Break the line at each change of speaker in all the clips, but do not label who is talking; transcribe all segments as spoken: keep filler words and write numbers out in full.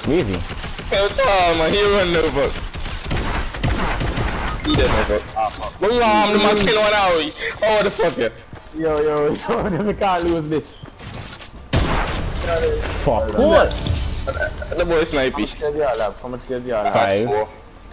Where is he?
Hell no, man, he run no fuck. He dead no fuck. Ah, fuck. Look, I'm the man kill one hour. Oh, the fuck, yeah.
Yo, yo, yo, never can't lose this. Fuck, what?
The boy snipey.
How much kills y'all have? How much kills y'all have?
Five. Four.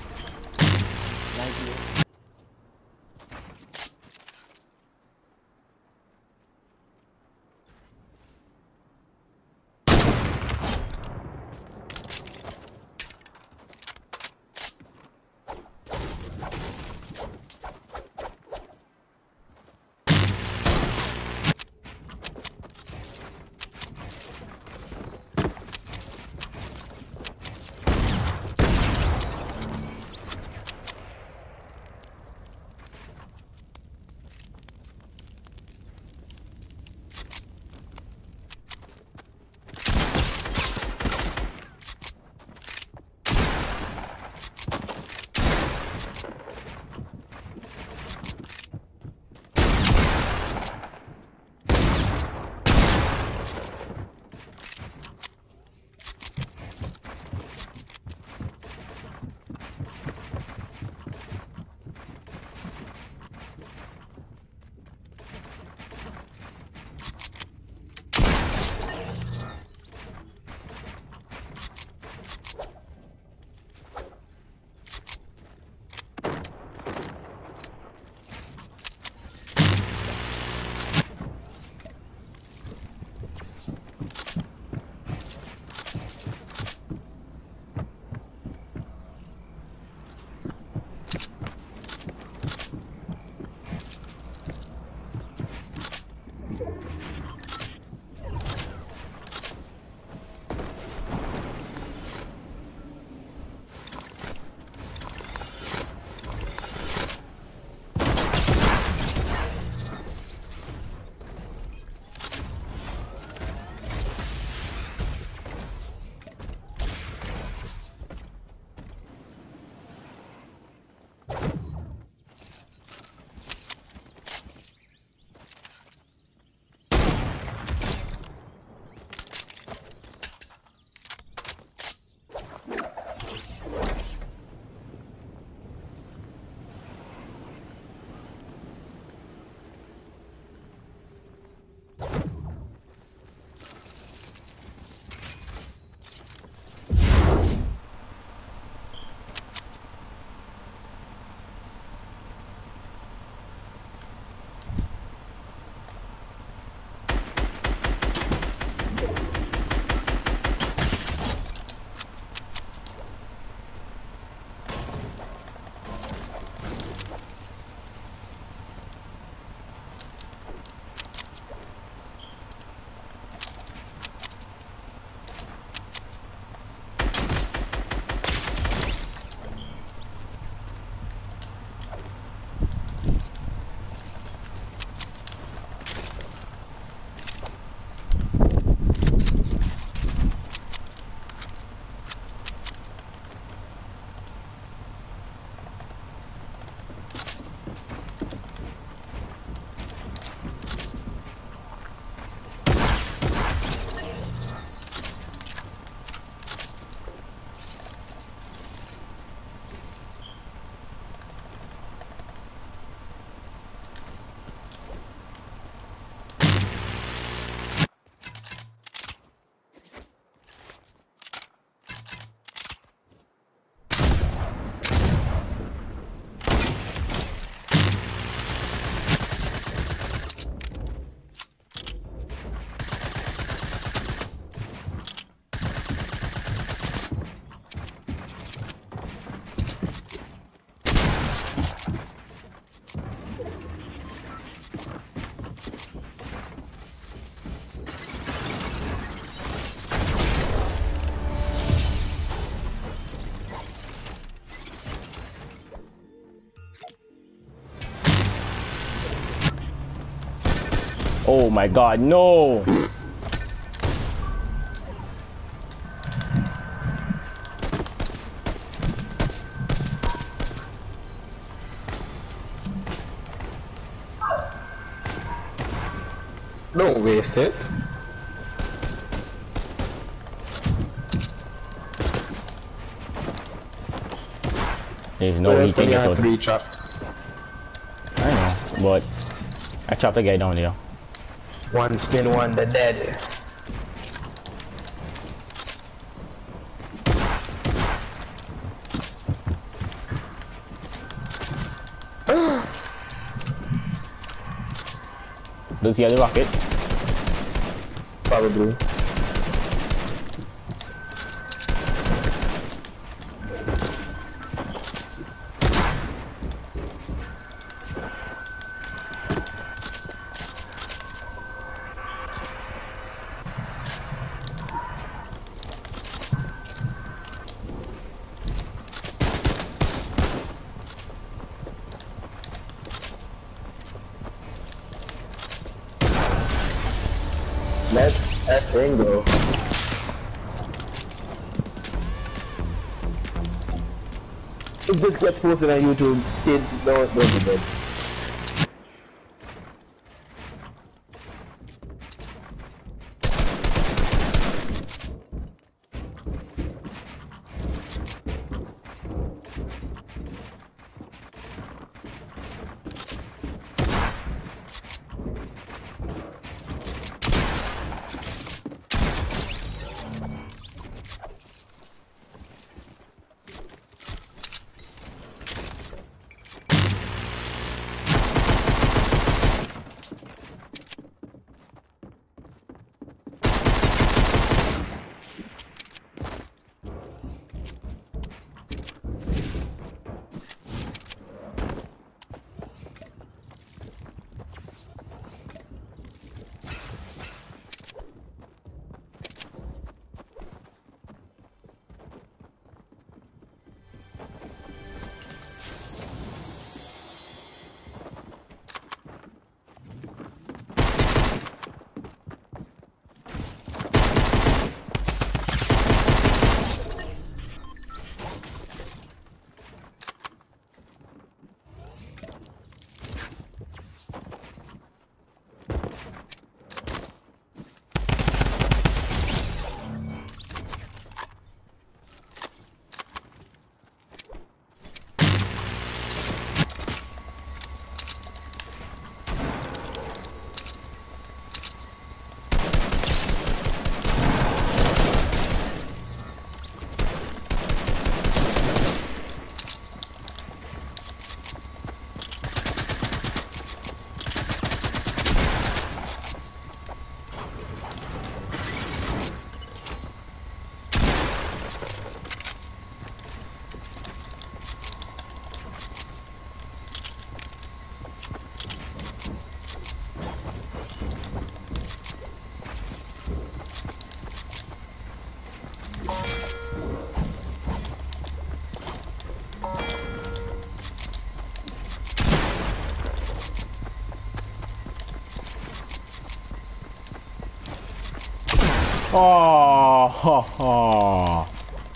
Oh my god, no!
Don't waste it.
There's no way he can get out.
Three traps.
I know, but I chopped the guy down there.
One spin, one the dead.
Does he have the rocket?
Probably.
Let that thing go. If this gets posted on YouTube, kid, don't, don't be dead.
Oh, ha, ha.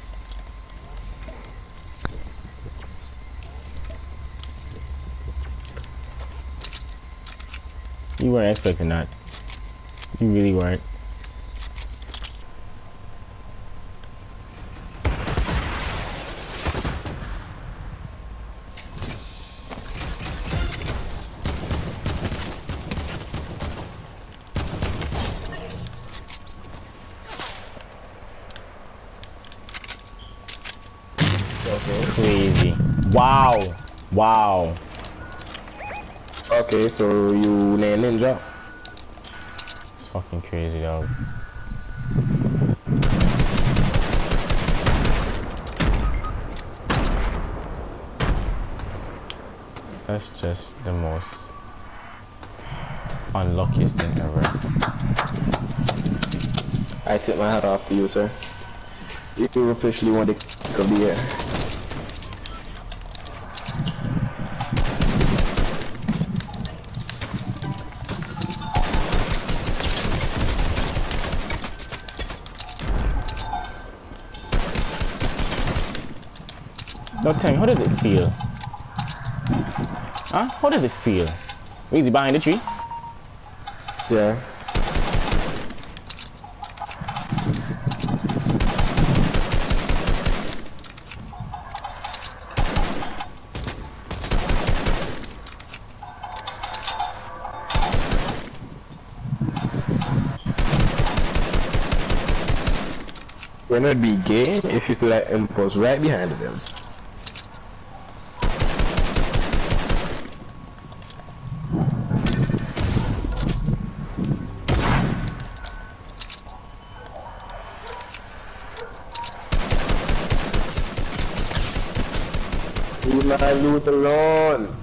You weren't expecting that. You really weren't. Crazy. Wow. Wow.
Okay, so you named ninja.
It's fucking crazy, dog. That's just the most unluckiest thing ever.
I tip my hat off to you, sir. You officially won the kick of the year.
Now tell me, how does it feel? Huh? How does it feel? Is he behind the tree?
Yeah. You're not be gay if you feel like impulse right behind them. Leave my loot alone.